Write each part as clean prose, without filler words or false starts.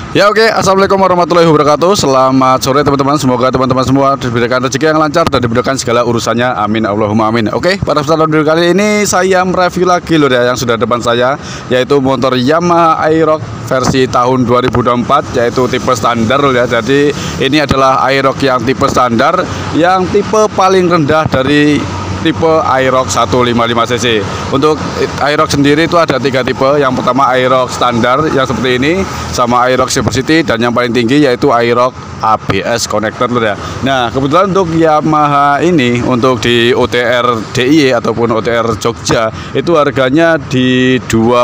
Ya oke, Assalamualaikum warahmatullahi wabarakatuh. Selamat sore teman-teman. Semoga teman-teman semua diberikan rezeki yang lancar dan diberikan segala urusannya. Amin Allahumma amin. Oke, pada kesempatan video kali ini saya mereview lagi loh ya yang sudah depan saya, yaitu motor Yamaha Aerox versi tahun 2024, yaitu tipe standar loh ya. Jadi ini adalah Aerox yang tipe standar, yang tipe paling rendah dari tipe Aerox 155cc. Untuk Aerox sendiri itu ada 3 tipe. Yang pertama Aerox standar yang seperti ini, sama Aerox Supercity, dan yang paling tinggi yaitu Aerox ABS connector ya. Nah, kebetulan untuk Yamaha ini untuk di OTR DIY ataupun OTR Jogja itu harganya di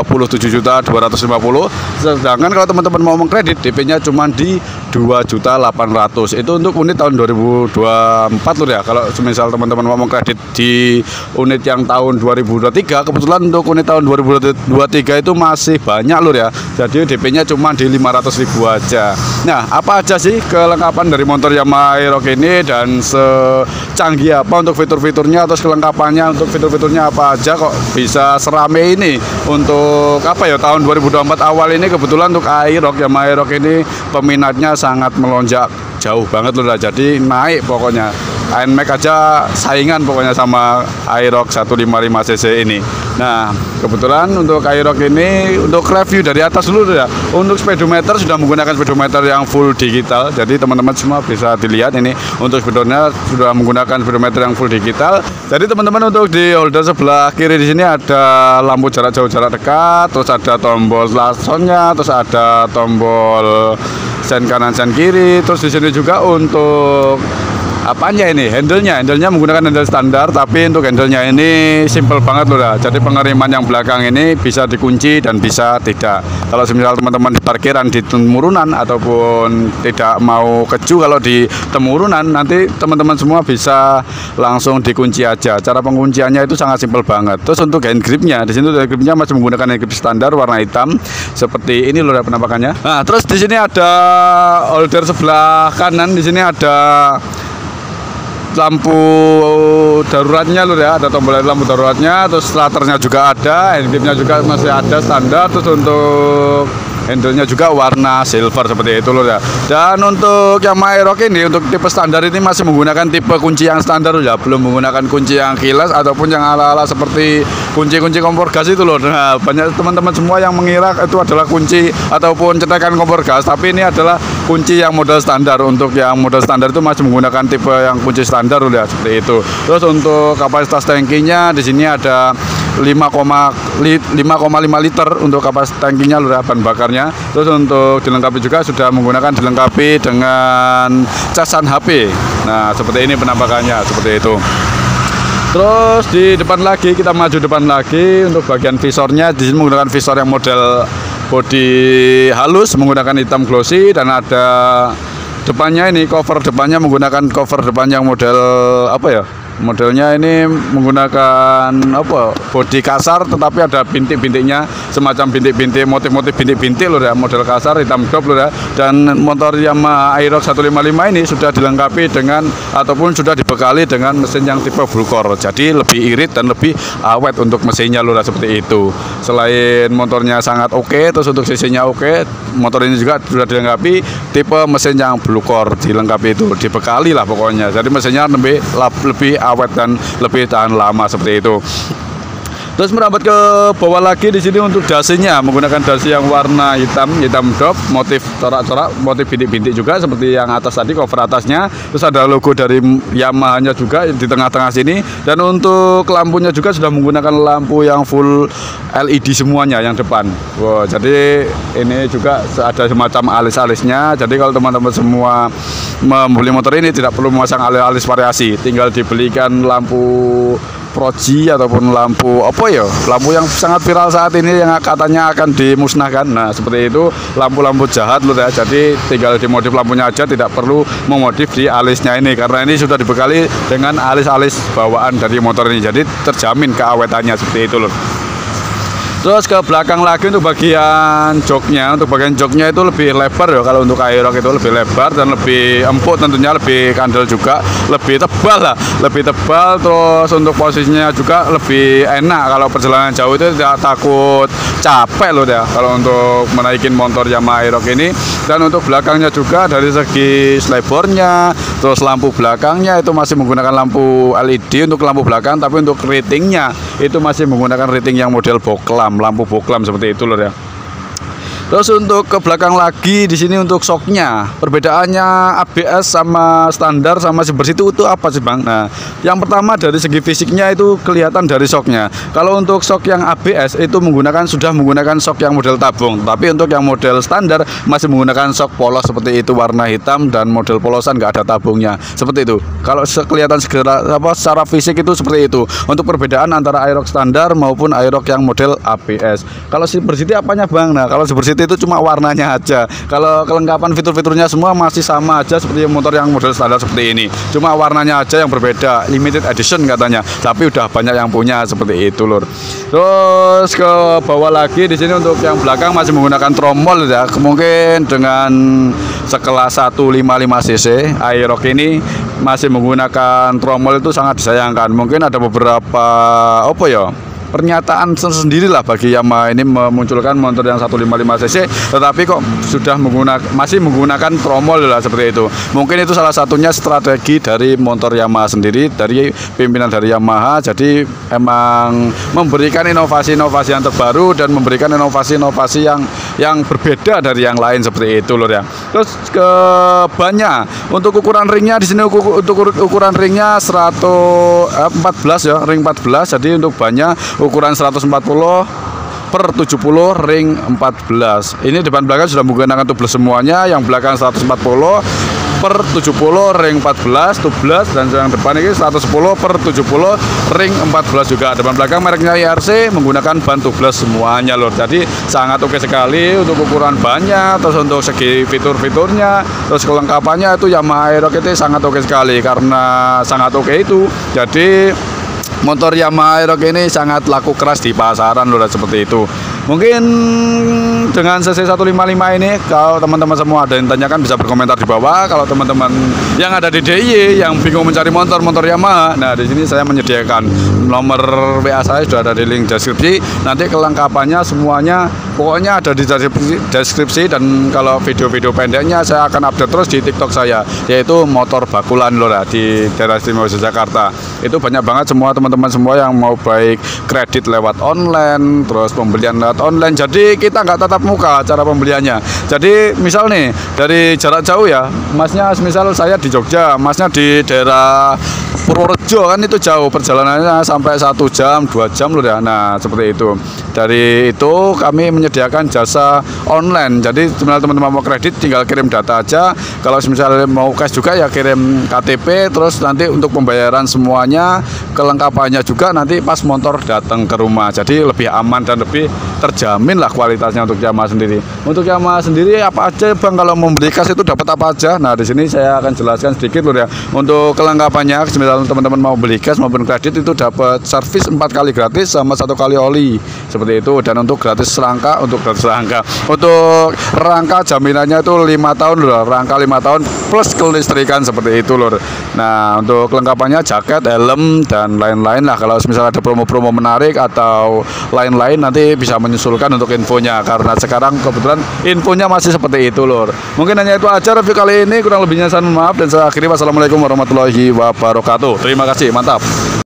27.250.000. Sedangkan kalau teman-teman mau mengkredit DP-nya cuma di 2.800.000. Itu untuk unit tahun 2024 loh ya. Kalau misal teman-teman mau mengkredit di unit yang tahun 2023, kebetulan untuk unit tahun 2023 itu masih banyak loh ya. Jadi DP-nya cuma di 500.000 aja. Nah, apa aja sih kelengkapan dari motor Yamaha Aerox ini dan secanggih apa untuk fitur-fiturnya atau kelengkapannya, untuk fitur-fiturnya apa aja kok bisa serame ini untuk apa ya tahun 2024 awal ini. Kebetulan untuk Aerox, Yamaha Aerox ini peminatnya sangat melonjak jauh banget loh. Jadi naik pokoknya. NMAX aja saingan pokoknya sama Aerox 155cc ini. Nah, kebetulan untuk Aerox ini untuk review dari atas dulu ya. Untuk speedometer sudah menggunakan speedometer yang full digital. Jadi teman-teman semua bisa dilihat ini untuk speedometer sudah menggunakan speedometer yang full digital. Jadi teman-teman untuk di holder sebelah kiri di sini ada lampu jarak jauh jarak dekat, terus ada tombol laksonnya, terus ada tombol sen kanan sen kiri, terus di sini juga untuk apanya ini handle-nya menggunakan handle standar, tapi untuk handle-nya ini simple banget loh. Jadi pengiriman yang belakang ini bisa dikunci dan bisa tidak. Kalau misal teman-teman di parkiran di temurunan ataupun tidak mau keju kalau di temurunan, nanti teman-teman semua bisa langsung dikunci aja. Cara pengunciannya itu sangat simple banget. Terus untuk hand gripnya, di sini hand gripnya masih menggunakan hand grip standar warna hitam seperti ini loh penampakannya. Nah, terus di sini ada holder sebelah kanan, di sini ada lampu daruratnya loh ya, ada tombol lampu daruratnya, terus starternya juga ada, hand gripnya juga masih ada standar, terus untuk handle-nya juga warna silver seperti itu loh ya. Dan untuk Yamaha Aerox ini untuk tipe standar ini masih menggunakan tipe kunci yang standar loh ya, belum menggunakan kunci yang keyless ataupun yang ala-ala seperti kunci-kunci kompor gas itu loh. Nah, banyak teman-teman semua yang mengira itu adalah kunci ataupun cetekan kompor gas, tapi ini adalah kunci yang model standar. Untuk yang model standar itu masih menggunakan tipe yang kunci standar loh ya, seperti itu. Terus untuk kapasitas tangkinya di sini ada 5,5 liter untuk kapasitas tangkinya loh ya, bahan bakarnya. Terus untuk dilengkapi juga sudah dilengkapi dengan casan HP. Nah, seperti ini penampakannya, seperti itu. Terus di depan lagi, kita maju depan lagi untuk bagian visornya. Di sini menggunakan visor yang model body halus menggunakan hitam glossy, dan ada depannya ini cover depannya menggunakan cover depan yang model apa ya? Modelnya ini menggunakan apa? Bodi kasar tetapi ada bintik-bintiknya, semacam bintik-bintik, motif-motif bintik-bintik loh ya, model kasar hitam dop loh ya. Dan motor Yamaha Aerox 155 ini sudah dilengkapi dengan ataupun sudah dibekali dengan mesin yang tipe full core. Jadi lebih irit dan lebih awet untuk mesinnya loh ya, seperti itu. Selain motornya sangat oke, terus untuk cc-nya oke, motor ini juga sudah dilengkapi tipe mesin yang blue core, dilengkapi itu, dibekali lah pokoknya. Jadi mesinnya lebih awet dan lebih tahan lama seperti itu. Terus merambat ke bawah lagi di sini untuk dasinya menggunakan dasi yang warna hitam dop, motif corak-corak, motif bintik-bintik juga seperti yang atas tadi, cover atasnya. Terus ada logo dari Yamaha-nya juga di tengah-tengah sini. Dan untuk lampunya juga sudah menggunakan lampu yang full LED semuanya yang depan. Wow, jadi ini juga ada semacam alis-alisnya. Jadi kalau teman-teman semua membeli motor ini tidak perlu memasang alis-alis variasi, tinggal dibelikan lampu proji ataupun lampu apa ya, lampu yang sangat viral saat ini yang katanya akan dimusnahkan. Nah, seperti itu, lampu-lampu jahat loh ya. Jadi tinggal dimodif lampunya aja, tidak perlu memodif di alisnya ini, karena ini sudah dibekali dengan alis-alis bawaan dari motor ini, jadi terjamin keawetannya seperti itu loh. Terus ke belakang lagi untuk bagian joknya, itu lebih lebar ya. Kalau untuk Aerox itu lebih lebar dan lebih empuk, tentunya lebih kandel juga, lebih tebal lah, lebih tebal. Terus untuk posisinya juga lebih enak kalau perjalanan jauh itu tidak takut capek loh ya kalau untuk menaikin motor Yamaha Aerox ini. Dan untuk belakangnya juga dari segi selebornya, terus lampu belakangnya itu masih menggunakan lampu LED untuk lampu belakang, tapi untuk ratingnya itu masih menggunakan rating yang model boklam, lampu boklam seperti itu loh ya. Terus untuk ke belakang lagi di sini untuk shocknya, perbedaannya ABS sama standar sama Super City itu apa sih Bang? Nah, yang pertama dari segi fisiknya itu kelihatan dari shocknya. Kalau untuk shock yang ABS itu sudah menggunakan shock yang model tabung, tapi untuk yang model standar masih menggunakan shock polos seperti itu, warna hitam dan model polosan, nggak ada tabungnya seperti itu. Kalau kelihatan secara fisik itu seperti itu. Untuk perbedaan antara Aerox standar maupun Aerox yang model ABS. Kalau Super City apanya Bang? Nah, kalau Super City itu cuma warnanya aja. Kalau kelengkapan fitur-fiturnya semua masih sama aja seperti motor yang model standar seperti ini. Cuma warnanya aja yang berbeda, limited edition katanya. Tapi udah banyak yang punya seperti itu, Lur. Terus ke bawah lagi di sini untuk yang belakang masih menggunakan tromol ya. Mungkin dengan sekelas 155 cc Aerox ini masih menggunakan tromol itu sangat disayangkan. Mungkin ada beberapa pernyataan sendiri lah bagi Yamaha ini memunculkan motor yang 155 cc tetapi kok sudah masih menggunakan tromol lah seperti itu. Mungkin itu salah satunya strategi dari motor Yamaha sendiri, dari pimpinan dari Yamaha. Jadi emang memberikan inovasi-inovasi yang terbaru dan memberikan inovasi-inovasi yang berbeda dari yang lain seperti itu loh ya. Terus ke bannya untuk ukuran ringnya di sini untuk ukuran ringnya 114 ya, ring 14. Jadi untuk bannya ukuran 140 per 70 ring 14. Ini depan belakang sudah menggunakan tubeless semuanya. Yang belakang 140 per 70 ring 14 tubeless, dan yang depan ini 110 per 70 ring 14 juga. Depan belakang mereknya IRC menggunakan ban tubeless semuanya loh. Jadi sangat oke sekali untuk ukuran bannya, terus untuk segi fitur-fiturnya, terus kelengkapannya itu Yamaha Aerox itu sangat oke sekali. Karena sangat oke itu, jadi motor Yamaha Aerox ini sangat laku keras di pasaran loh, seperti itu. Mungkin dengan CC 155 ini, kalau teman-teman semua ada yang tanyakan bisa berkomentar di bawah. Kalau teman-teman yang ada di DIY yang bingung mencari motor Yamaha, nah di sini saya menyediakan nomor WA saya, sudah ada di link deskripsi. Nanti kelengkapannya semuanya pokoknya ada di deskripsi, dan kalau video-video pendeknya saya akan update terus di TikTok saya, yaitu motor Bakulan loh di daerah istimewa Jakarta. Itu banyak banget semua teman-teman semua yang mau baik kredit lewat online, terus pembelian lewat online. Jadi kita nggak tatap muka cara pembeliannya. Jadi misal nih dari jarak jauh ya, masnya misal saya di Jogja, masnya di daerah Purworejo, kan itu jauh perjalanannya sampai 1 jam 2 jam loh ya. Nah seperti itu. Dari itu kami menyediakan jasa online. Jadi sebenarnya teman-teman mau kredit tinggal kirim data aja. Kalau misalnya mau cash juga ya kirim KTP. Terus nanti untuk pembayaran semuanya, kelengkapannya juga nanti pas motor datang ke rumah. Jadi lebih aman dan lebih terjamin lah kualitasnya untuk Yamaha sendiri. Untuk Yamaha sendiri apa aja Bang, kalau membeli cash itu dapat apa aja? Nah di sini saya akan jelaskan sedikit loh ya. Untuk kelengkapannya, misalnya teman-teman mau beli cash maupun kredit itu dapat servis 4 kali gratis sama 1 kali oli seperti itu. Dan untuk gratis rangka, untuk rangka jaminannya itu 5 tahun loh, rangka 5 tahun plus kelistrikan seperti itu loh. Nah untuk kelengkapannya jaket, helm dan lain-lain lah. Kalau misalnya ada promo-promo menarik atau lain-lain nanti bisa menyusulkan untuk infonya, karena sekarang kebetulan infonya masih seperti itu lor. Mungkin hanya itu aja review kali ini, kurang lebihnya saya mohon maaf dan saya akhiri. Wassalamualaikum warahmatullahi wabarakatuh. Terima kasih, mantap.